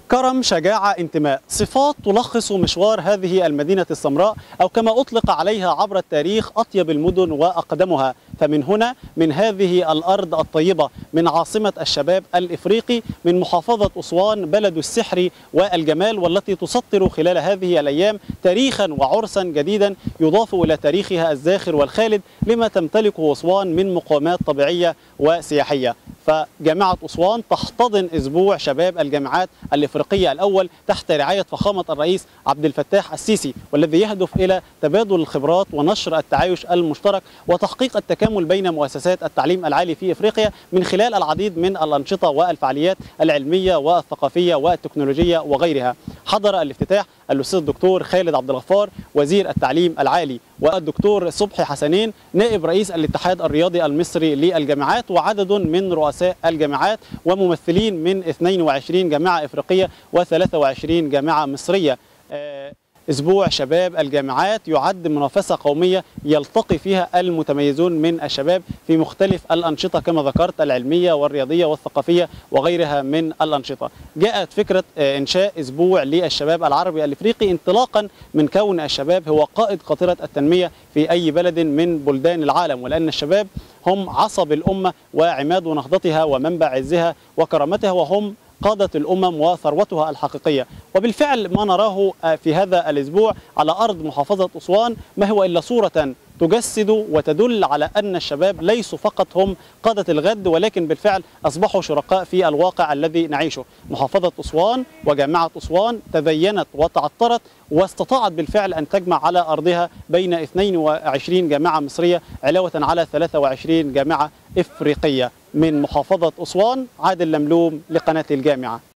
كرم، شجاعة، انتماء، صفات تلخص مشوار هذه المدينة السمراء، أو كما أطلق عليها عبر التاريخ أطيب المدن وأقدمها. فمن هنا، من هذه الأرض الطيبة، من عاصمة الشباب الإفريقي، من محافظة أسوان، بلد السحر والجمال، والتي تسطر خلال هذه الأيام تاريخا وعرسا جديدا يضاف إلى تاريخها الزاخر والخالد لما تمتلكه أسوان من مقومات طبيعية وسياحية. فجامعة أسوان تحتضن أسبوع شباب الجامعات الإفريقية الأول تحت رعاية فخامة الرئيس عبد الفتاح السيسي، والذي يهدف إلى تبادل الخبرات ونشر التعايش المشترك وتحقيق التكامل بين مؤسسات التعليم العالي في إفريقيا من خلال العديد من الأنشطة والفعاليات العلمية والثقافية والتكنولوجية وغيرها. حضر الافتتاح الأستاذ الدكتور خالد عبد الغفار وزير التعليم العالي، والدكتور صبحي حسنين نائب رئيس الاتحاد الرياضي المصري للجامعات، وعدد من رؤساء الجامعات وممثلين من 22 جامعة إفريقية و23 جامعة مصرية. أسبوع شباب الجامعات يعد منافسة قومية يلتقي فيها المتميزون من الشباب في مختلف الأنشطة كما ذكرت، العلمية والرياضية والثقافية وغيرها من الأنشطة. جاءت فكرة إنشاء أسبوع للشباب العربي الإفريقي انطلاقا من كون الشباب هو قائد قاطرة التنمية في أي بلد من بلدان العالم، ولأن الشباب هم عصب الأمة وعماد نهضتها ومنبع عزها وكرامتها، وهم قادة الأمم وثروتها الحقيقية. وبالفعل ما نراه في هذا الأسبوع على أرض محافظة أسوان ما هو إلا صورة تجسد وتدل على أن الشباب ليسوا فقط هم قادة الغد، ولكن بالفعل أصبحوا شركاء في الواقع الذي نعيشه. محافظة أسوان وجامعة أسوان تبينت وتعطرت واستطاعت بالفعل أن تجمع على أرضها بين 22 جامعة مصرية علاوة على 23 جامعة إفريقية. من محافظة أسوان، عادل لملوم لقناة الجامعة.